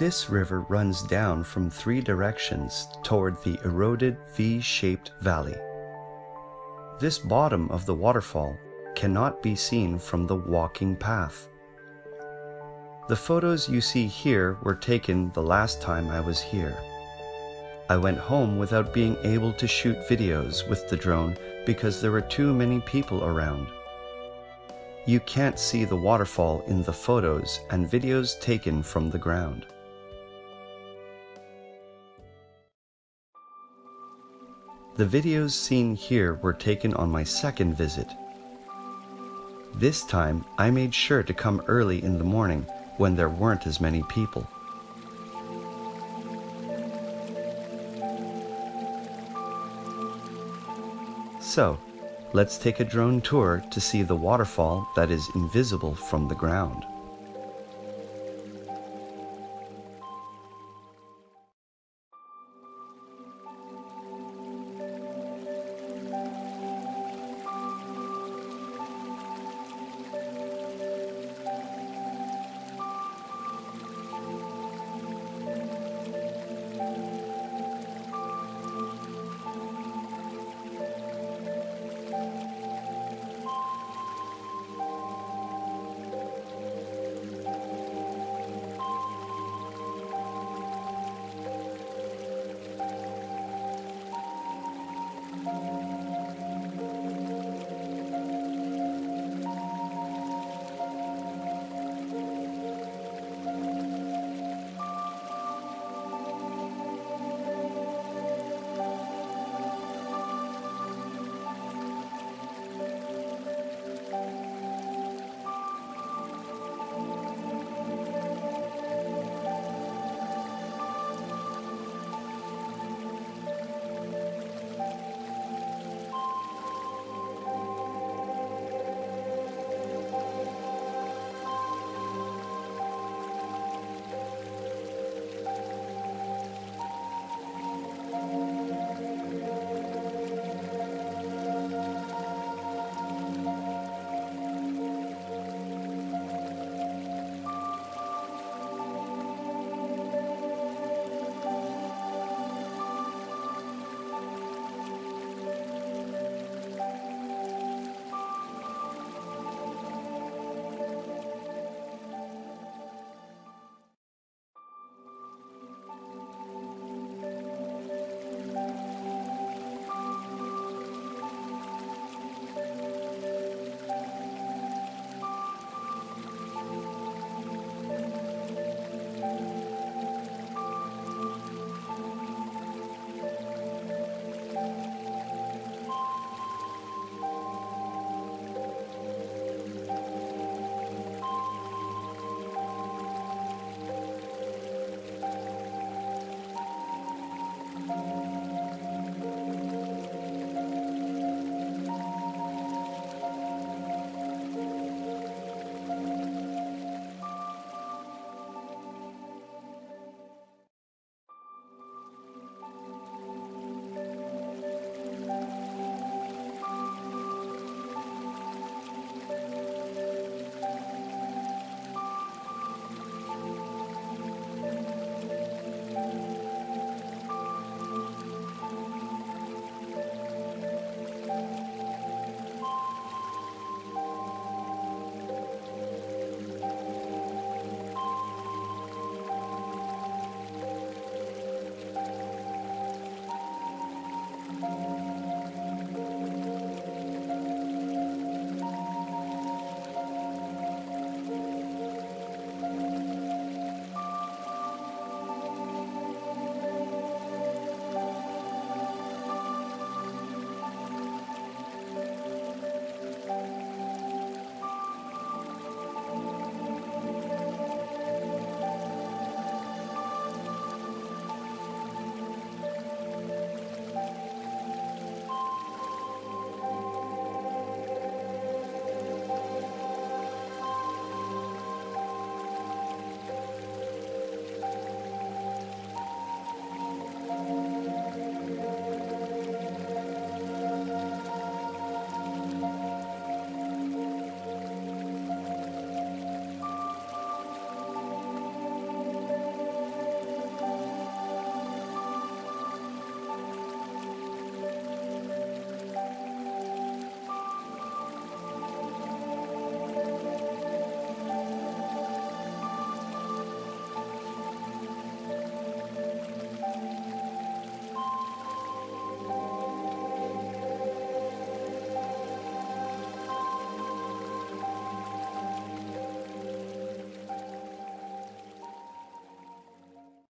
This river runs down from 3 directions toward the eroded V-shaped valley. This bottom of the waterfall cannot be seen from the walking path. The photos you see here were taken the last time I was here. I went home without being able to shoot videos with the drone because there were too many people around. You can't see the waterfall in the photos and videos taken from the ground. The videos seen here were taken on my second visit. This time I made sure to come early in the morning when there weren't as many people. So, let's take a drone tour to see the waterfall that is invisible from the ground.